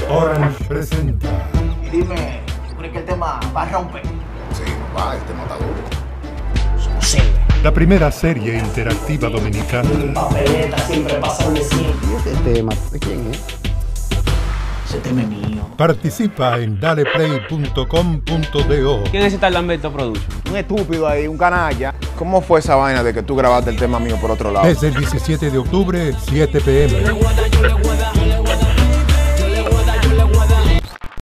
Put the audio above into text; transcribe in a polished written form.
Orange presenta. Y dime, ¿tú crees que el tema va a romper? Sí, papá, el tema está duro. Posible. La primera serie interactiva dominicana. Papeleta siempre pasa de siempre. ¿Y ese tema de quién es? Ese tema es mío. Participa en daleplay.com.do. ¿Quién es ese Lamberto Production? Un estúpido ahí, un canalla. ¿Cómo fue esa vaina de que tú grabaste el tema mío por otro lado? Desde el 17 de octubre, 7 p.m.